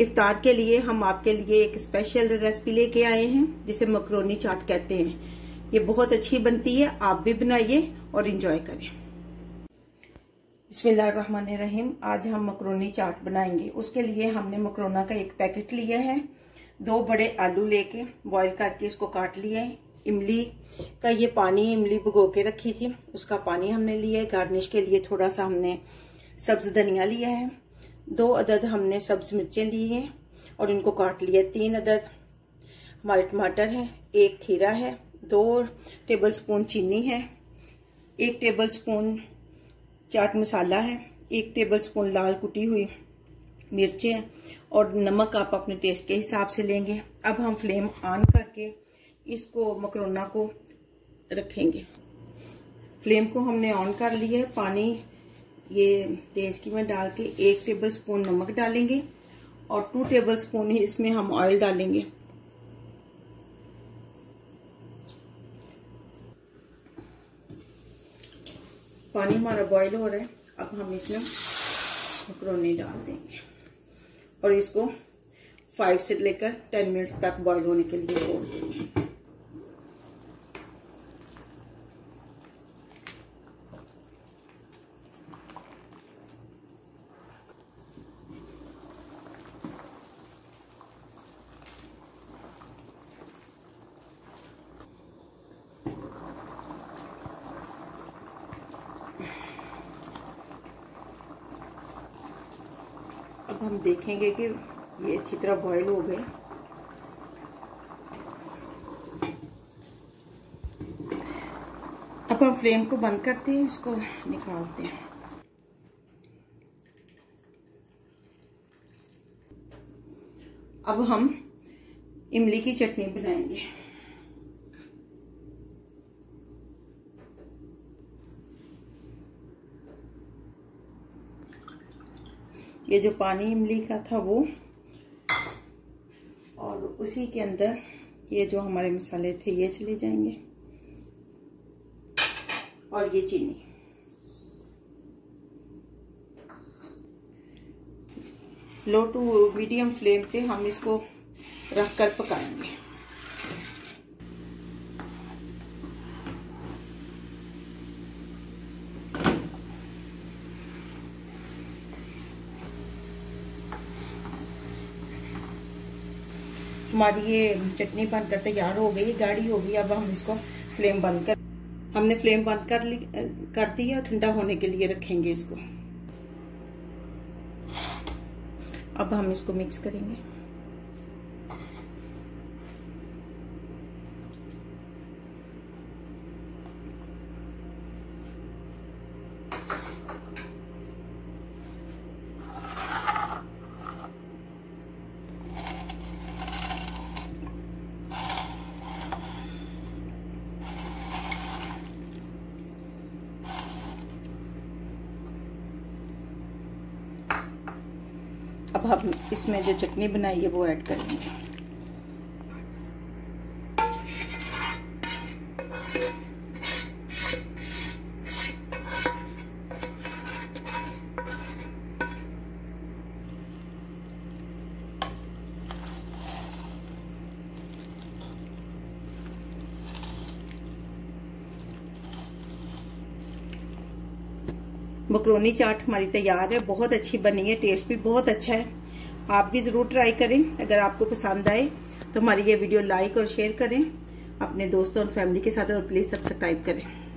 इफ्तार के लिए हम आपके लिए एक स्पेशल रेसिपी लेके आए हैं जिसे मकरोनी चाट कहते हैं। ये बहुत अच्छी बनती है, आप भी बनाइए और इंजॉय करें। बिस्मिल्लाहिर्रहमानिर्रहीम। आज हम मकरोनी चाट बनाएंगे। उसके लिए हमने मकरोना का एक पैकेट लिया है, 2 बड़े आलू लेके बॉईल करके इसको काट लिया है। इमली का ये पानी, इमली भिगो के रखी थी, उसका पानी हमने लिया है। गार्निश के लिए थोड़ा सा हमने सब्ज धनिया लिया है। 2 अदद हमने सब्ज मिर्चें ली हैं और इनको काट लिया। 3 अदद हमारे टमाटर है, 1 खीरा है, 2 टेबलस्पून चीनी है, 1 टेबलस्पून चाट मसाला है, 1 टेबलस्पून लाल कुटी हुई मिर्चें हैं और नमक आप अपने टेस्ट के हिसाब से लेंगे। अब हम फ्लेम ऑन करके इसको मकरोना को रखेंगे। फ्लेम को हमने ऑन कर लिया है। पानी ये तेज में डाल के 1 टेबलस्पून नमक डालेंगे और 2 टेबलस्पून ही इसमें हम ऑयल डालेंगे। पानी हमारा बॉईल हो रहा है। अब हम इसमें मकरोनी डाल देंगे और इसको 5 से लेकर 10 मिनट्स तक बॉईल होने के लिए छोड़ देंगे। अब हम देखेंगे कि ये अच्छी तरह बॉईल हो गए। अब हम फ्लेम को बंद करते हैं, इसको निकालते हैं। अब हम इमली की चटनी बनाएंगे। ये जो पानी इमली का था वो, और उसी के अंदर ये जो हमारे मसाले थे ये चले जाएंगे और ये चीनी। लो टू मीडियम फ्लेम पे हम इसको रख कर पकाएंगे। हमारी ये चटनी बनकर तैयार हो गई, गाढ़ी हो गई। अब हम इसको फ्लेम बंद कर दी और ठंडा होने के लिए रखेंगे इसको। अब हम इसको मिक्स करेंगे। अब हम इसमें जो चटनी बनाई है वो ऐड करेंगे। मकरोनी चाट हमारी तैयार है, बहुत अच्छी बनी है, टेस्ट भी बहुत अच्छा है। आप भी जरूर ट्राई करें। अगर आपको पसंद आए तो हमारी ये वीडियो लाइक और शेयर करें अपने दोस्तों और फैमिली के साथ, और प्लीज सब्सक्राइब करें।